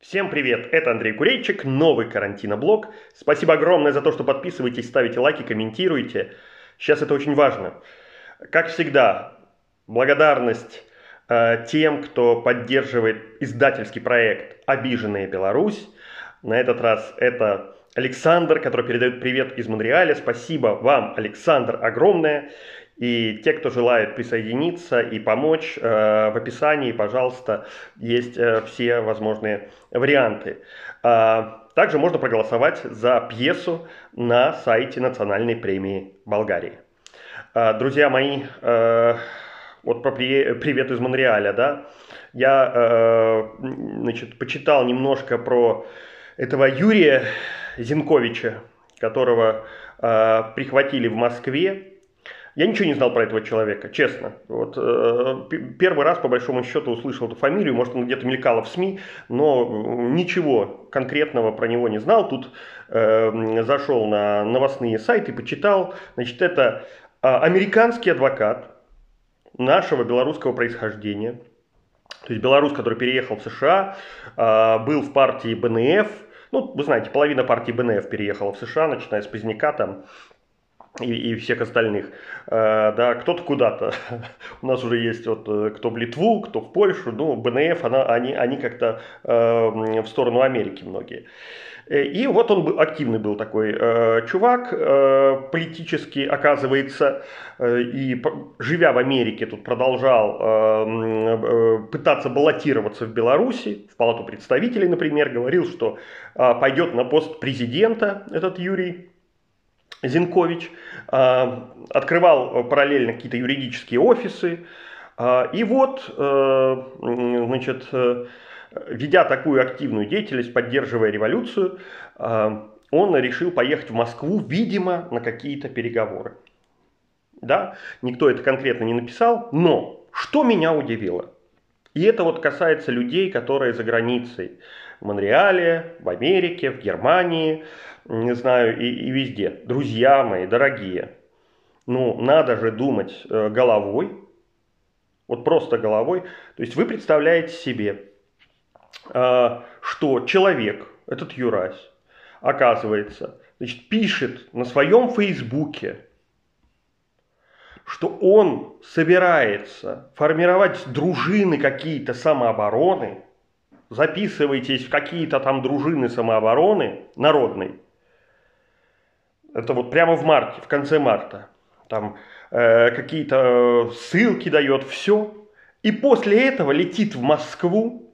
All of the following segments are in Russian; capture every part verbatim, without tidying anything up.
Всем привет, это Андрей Курейчик, новый карантиноблог. Спасибо огромное за то, что подписываетесь, ставите лайки, комментируете. Сейчас это очень важно. Как всегда, благодарность э, тем, кто поддерживает издательский проект «Обиженная Беларусь». На этот раз это Александр, который передает привет из Монреаля. Спасибо вам, Александр, огромное. И те, кто желает присоединиться и помочь, э, в описании, пожалуйста, есть э, все возможные варианты. Э, также можно проголосовать за пьесу на сайте Национальной премии Болгарии. Э, друзья мои, э, вот про при, привет из Монреаля, да, я э, значит, почитал немножко про этого Юрия Зинковича, которого э, прихватили в Москве. Я ничего не знал про этого человека, честно. Вот, э, первый раз, по большому счету, услышал эту фамилию, может, она где-то мелькала в СМИ, но ничего конкретного про него не знал. Тут э, зашел на новостные сайты, почитал. Значит, это э, американский адвокат нашего белорусского происхождения. То есть белорус, который переехал в США, э, был в партии Бэ Эн Эф. Ну, вы знаете, половина партии Бэ Эн Эф переехала в США, начиная с Поздняка там. И, и всех остальных, э, да, кто-то куда-то, у нас уже есть вот, кто в Литву, кто в Польшу, ну, Бэ Эн Эф, она, они, они как-то э, в сторону Америки многие. И вот он был, активный был такой э, чувак, э, политически, оказывается, э, и живя в Америке, тут продолжал э, э, пытаться баллотироваться в Беларуси, в Палату представителей, например, говорил, что э, пойдет на пост президента этот Юрий Зинкович, открывал параллельно какие-то юридические офисы. И вот, значит, ведя такую активную деятельность, поддерживая революцию, он решил поехать в Москву, видимо, на какие-то переговоры. Да, никто это конкретно не написал, но что меня удивило, и это вот касается людей, которые за границей, в Монреале, в Америке, в Германии, не знаю, и, и везде. Друзья мои, дорогие, ну, надо же думать э, головой, вот просто головой. То есть вы представляете себе, э, что человек, этот Юрась, оказывается, значит, пишет на своем фейсбуке, что он собирается формировать дружины какие-то самообороны, записывайтесь в какие-то там дружины самообороны народной. Это вот прямо в марте, в конце марта. Там э, какие-то ссылки дает, все. И после этого летит в Москву,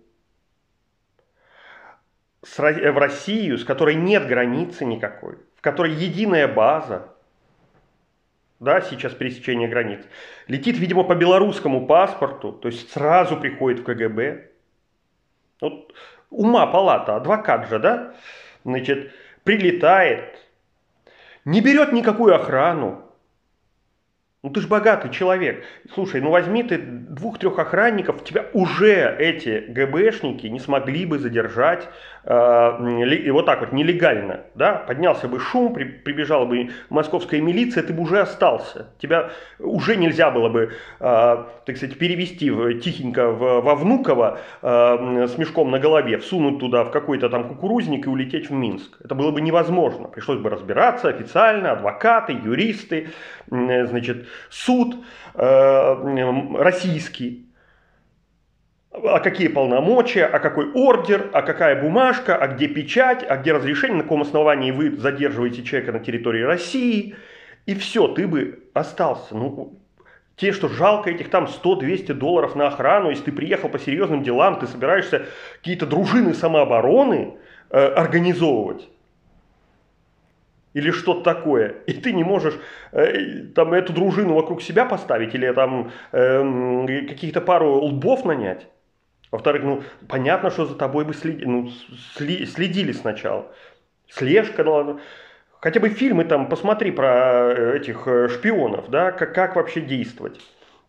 с, в Россию, с которой нет границы никакой, в которой единая база. Да, сейчас пересечение границ. Летит, видимо, по белорусскому паспорту, то есть сразу приходит в Ка Гэ Бэ. Вот ума палата, адвокат же, да? Значит, прилетает, не берет никакую охрану. Ну ты же богатый человек. Слушай, ну возьми ты двух-трех охранников, тебя уже эти Гэ Бэшники не смогли бы задержать э, вот так вот нелегально. Да? Поднялся бы шум, при, прибежала бы московская милиция, ты бы уже остался. Тебя уже нельзя было бы, э, так сказать, перевести в, тихенько в, во Внуково э, с мешком на голове, всунуть туда в какой-то там кукурузник и улететь в Минск. Это было бы невозможно. Пришлось бы разбираться официально, адвокаты, юристы, э, значит, суд э, российский, а какие полномочия, а какой ордер, а какая бумажка, а где печать, а где разрешение, на каком основании вы задерживаете человека на территории России, и все, ты бы остался. Ну, те, что жалко этих там сто-двести долларов на охрану, если ты приехал по серьезным делам, ты собираешься какие-то дружины самообороны э, организовывать. Или что-то такое, и ты не можешь э, там эту дружину вокруг себя поставить, или там э, каких-то пару лбов нанять. Во-вторых, ну, понятно, что за тобой бы следи, ну, сли, следили сначала. Слежка, ну, хотя бы фильмы там, посмотри про этих шпионов, да, как, как вообще действовать.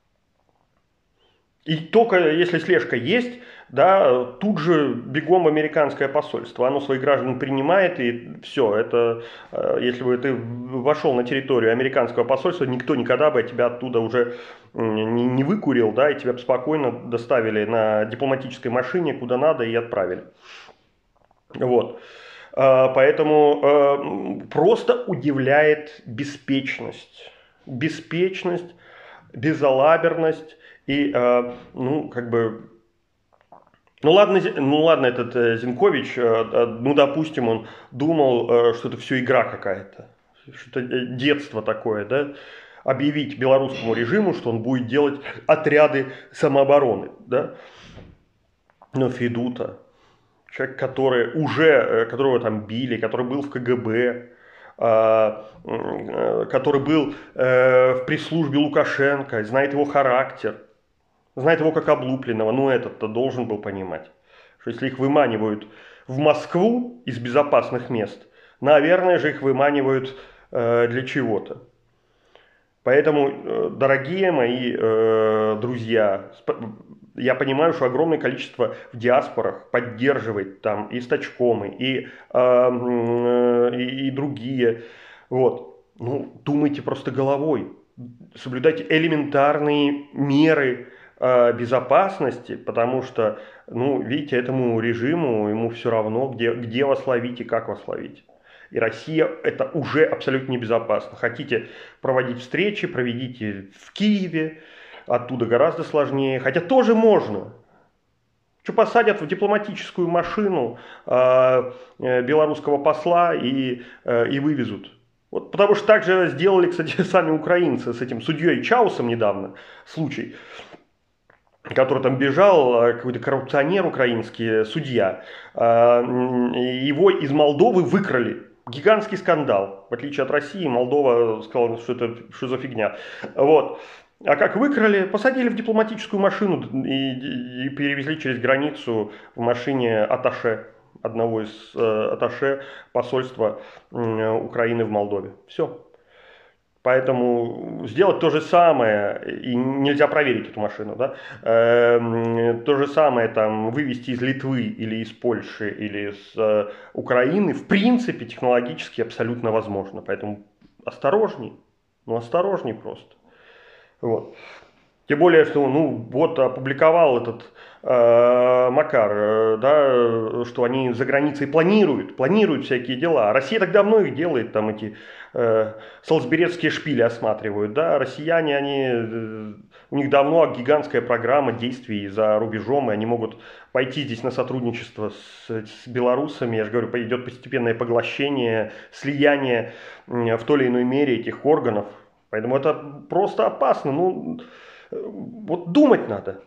И только если слежка есть, да, тут же бегом в американское посольство. Оно своих граждан принимает, и все. Это, если бы ты вошел на территорию американского посольства, никто никогда бы тебя оттуда уже не, не выкурил, да, и тебя бы спокойно доставили на дипломатической машине куда надо и отправили. Вот. А, поэтому а, просто удивляет беспечность. Беспечность, безалаберность и, а, ну, как бы... Ну ладно, ну ладно, этот э, Зинкович, э, э, ну допустим, он думал, э, что это все игра какая-то, что это детство такое, да, объявить белорусскому режиму, что он будет делать отряды самообороны, да, но Федута, человек, который уже, э, которого там били, который был в КГБ, э, э, который был э, в пресс-службе Лукашенко, знает его характер, знает его как облупленного, ну этот-то должен был понимать, что если их выманивают в Москву из безопасных мест, наверное же их выманивают э, для чего-то. Поэтому, э, дорогие мои э, друзья, я понимаю, что огромное количество в диаспорах поддерживает там и Стачкомы, и, э, и, и другие. Вот. Ну, думайте просто головой, соблюдайте элементарные меры безопасности, потому что, ну, видите, этому режиму, ему все равно, где, где вас ловить и как вас ловить. И Россия это уже абсолютно небезопасно. Хотите проводить встречи, проведите в Киеве, оттуда гораздо сложнее, хотя тоже можно. Что посадят в дипломатическую машину э, белорусского посла и, э, и вывезут. Вот, потому что так же сделали, кстати, сами украинцы с этим судьей Чаусом недавно, случай, который там бежал, какой-то коррупционер украинский, судья, его из Молдовы выкрали. Гигантский скандал. В отличие от России, Молдова сказала, что это что за фигня. Вот. А как выкрали, посадили в дипломатическую машину и, и перевезли через границу в машине атташе, одного из э, атташе посольства э, Украины в Молдове. Все. Поэтому сделать то же самое, и нельзя проверить эту машину, да, э, то же самое там вывести из Литвы или из Польши или из э, Украины, в принципе, технологически абсолютно возможно. Поэтому осторожней, ну осторожней просто. Вот. Тем более, что ну, вот опубликовал этот э, Макар, э, да, что они за границей планируют, планируют всякие дела. Россия так давно их делает, там эти э, солсберецкие шпили осматривают. Да. Россияне, они, э, у них давно гигантская программа действий за рубежом, и они могут пойти здесь на сотрудничество с, с белорусами. Я же говорю, идет постепенное поглощение, слияние э, в той или иной мере этих органов. Поэтому это просто опасно. Ну, вот думать надо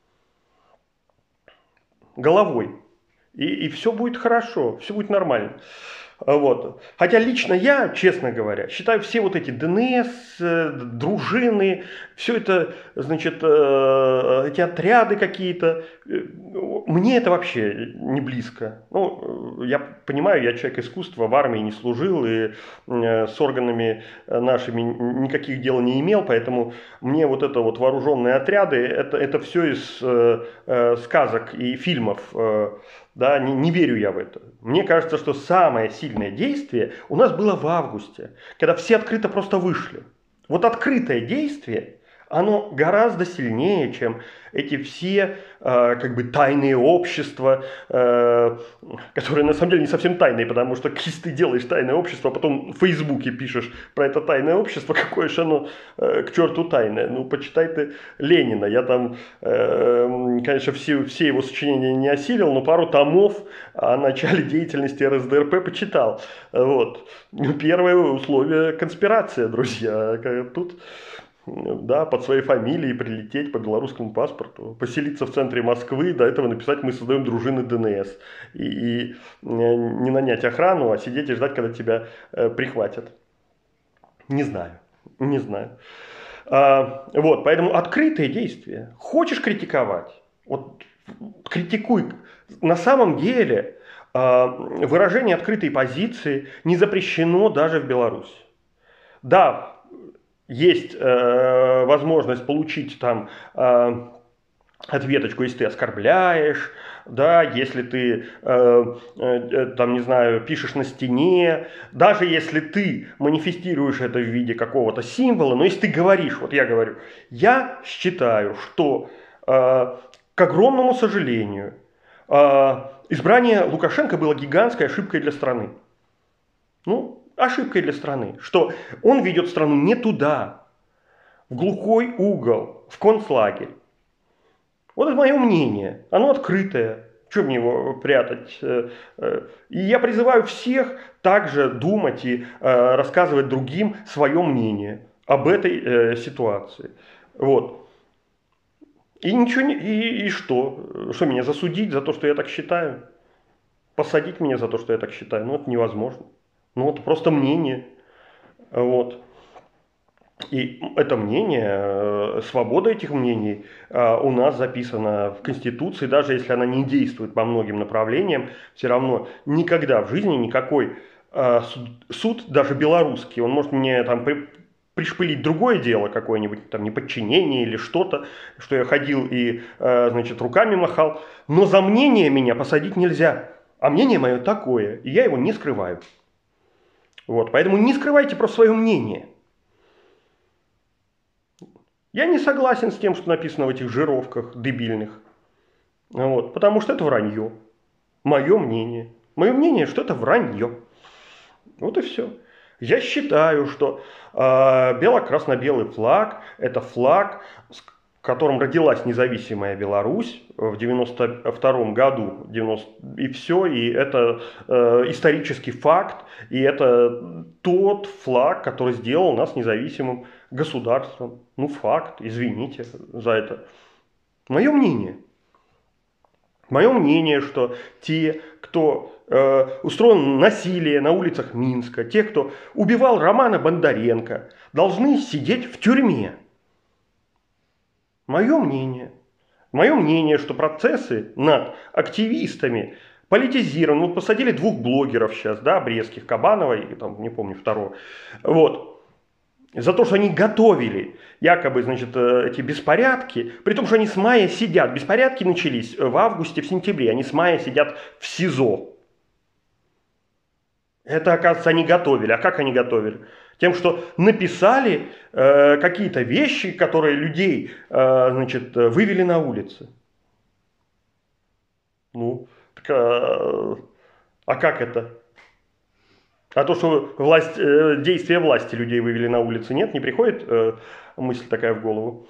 головой, и, и все будет хорошо, все будет нормально. Вот. Хотя лично я, честно говоря, считаю все вот эти ДНС, дружины, все это, значит, эти отряды какие-то, мне это вообще не близко. Ну, я понимаю, я человек искусства, в армии не служил и с органами нашими никаких дел не имел, поэтому мне вот это вот вооруженные отряды, это, это все из э, сказок и фильмов. Э, Да, не, не верю я в это. Мне кажется, что самое сильное действие у нас было в августе, когда все открыто просто вышли. Вот открытое действие, оно гораздо сильнее, чем эти все э, как бы тайные общества, э, которые на самом деле не совсем тайные, потому что если ты делаешь тайное общество, а потом в Фейсбуке пишешь про это тайное общество, какое же оно э, к черту тайное. Ну, почитай ты Ленина. Я там, э, конечно, все, все его сочинения не осилил, но пару томов о начале деятельности эр эс дэ эр пэ почитал. Вот. Первое условие – конспирация, друзья. Тут... Да, под своей фамилией прилететь по белорусскому паспорту, поселиться в центре Москвы, до этого написать «Мы создаем дружины ДНС». И, и не нанять охрану, а сидеть и ждать, когда тебя э, прихватят. Не знаю, не знаю. А, вот, поэтому открытые действия. Хочешь критиковать? Вот критикуй. На самом деле э, выражение открытой позиции не запрещено даже в Беларуси. Да, есть э, возможность получить там э, ответочку, если ты оскорбляешь, да, если ты, э, э, там, не знаю, пишешь на стене, даже если ты манифестируешь это в виде какого-то символа, но если ты говоришь, вот я говорю, я считаю, что, э, к огромному сожалению, избрание Лукашенко было гигантской ошибкой для страны. Ну, ошибкой для страны, что он ведет страну не туда, в глухой угол, в концлагерь. Вот это мое мнение, оно открытое. Что мне его прятать? И я призываю всех также думать и рассказывать другим свое мнение об этой ситуации. Вот. И ничего не... И, и что? Что, меня засудить за то, что я так считаю? Посадить меня за то, что я так считаю? Ну, это невозможно. Ну, это просто мнение. Вот. И это мнение, свобода этих мнений у нас записана в Конституции, даже если она не действует по многим направлениям, все равно никогда в жизни никакой суд, даже белорусский, он может мне там пришпилить другое дело какое-нибудь, там неподчинение или что-то, что я ходил и, значит, руками махал, но за мнение меня посадить нельзя, а мнение мое такое, и я его не скрываю. Вот, поэтому не скрывайте про свое мнение. Я не согласен с тем, что написано в этих жировках дебильных. Вот, потому что это вранье. Мое мнение. Мое мнение, что это вранье. Вот и все. Я считаю, что э, бело-красно-белый флаг – это флаг, в котором родилась независимая Беларусь в девяносто втором году. девяносто И все, и это э, исторический факт, и это тот флаг, который сделал нас независимым государством. Ну, факт, извините за это. Мое мнение. Мое мнение, что те, кто э, устроил насилие на улицах Минска, те, кто убивал Романа Бондаренко, должны сидеть в тюрьме. Мое мнение. Мое мнение, что процессы над активистами политизированы. Вот посадили двух блогеров сейчас, да, брестских, Кабанова и там, не помню, второго. Вот. За то, что они готовили якобы, значит, эти беспорядки, при том, что они с мая сидят. Беспорядки начались в августе, в сентябре. Они с мая сидят в СИЗО. Это, оказывается, они готовили. А как они готовили? Тем, что написали э, какие-то вещи, которые людей, э, значит, вывели на улицы. Ну, так, а, а как это? А то, что власть, э, действия власти людей вывели на улицы, нет, не приходит э, мысль такая в голову.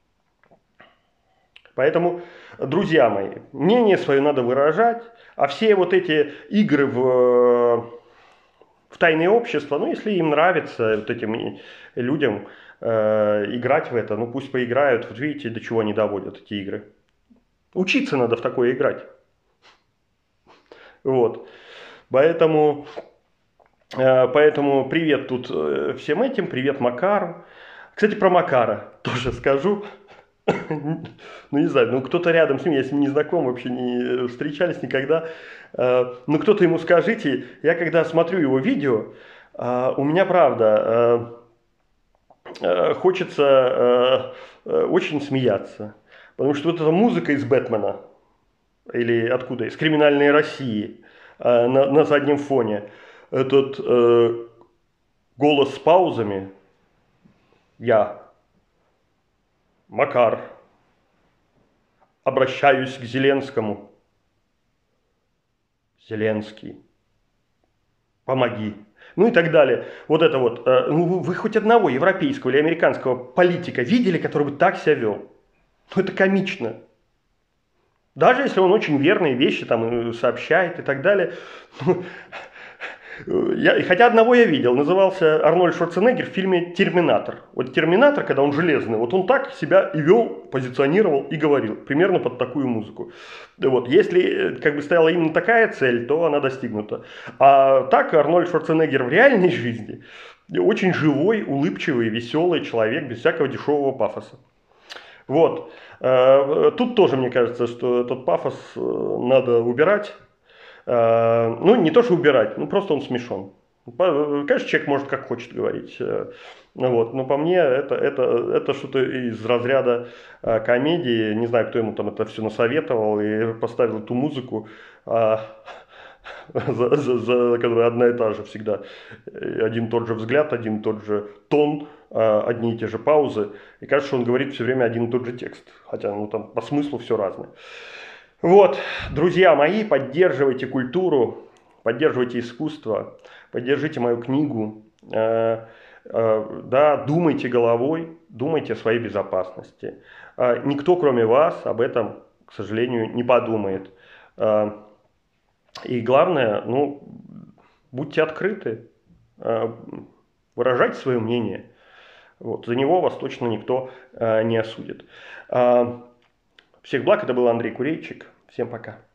Поэтому, друзья мои, мнение свое надо выражать, а все вот эти игры в, в тайные общества, ну, если им нравится вот этим людям э, играть в это, ну, пусть поиграют, вот видите, до чего они доводят эти игры. Учиться надо в такое играть. Вот, поэтому... Поэтому привет тут всем этим, привет Макару. Кстати, про Макара тоже скажу. Ну, не знаю, ну кто-то рядом с ним, я с ним не знаком, вообще не встречались никогда. Ну, кто-то ему скажите, я когда смотрю его видео, у меня, правда, хочется очень смеяться. Потому что вот эта музыка из Бэтмена, или откуда, из «Криминальной России» на, на заднем фоне, этот э, голос с паузами, я, Макар, обращаюсь к Зеленскому. Зеленский, помоги. Ну и так далее. Вот это вот. Э, ну вы, вы хоть одного европейского или американского политика видели, который бы так себя вел? Ну это комично. Даже если он очень верные вещи там сообщает и так далее. Я, хотя одного я видел, назывался Арнольд Шварценеггер в фильме «Терминатор». Вот «Терминатор», когда он железный, вот он так себя и вел, позиционировал и говорил, примерно под такую музыку. Вот, если как бы стояла именно такая цель, то она достигнута. А так Арнольд Шварценеггер в реальной жизни очень живой, улыбчивый, веселый человек, без всякого дешевого пафоса. Вот. Тут тоже, мне кажется, что этот пафос надо убирать. Ну, не то, что убирать, ну, просто он смешон. Конечно, человек может как хочет говорить. Вот. Но по мне это, это, это что-то из разряда комедии. Не знаю, кто ему там это все насоветовал и поставил эту музыку, за, за, за, которая одна и та же всегда. Один и тот же взгляд, один и тот же тон, одни и те же паузы. И кажется, что он говорит все время один и тот же текст. Хотя ну, там по смыслу все разное. Вот, друзья мои, поддерживайте культуру, поддерживайте искусство, поддержите мою книгу, э, э, да, думайте головой, думайте о своей безопасности. Э, никто, кроме вас, об этом, к сожалению, не подумает. Э, и главное, ну, будьте открыты, э, выражайте свое мнение. Вот, за него вас точно никто э, не осудит. Э, всех благ, это был Андрей Курейчик. Всем пока.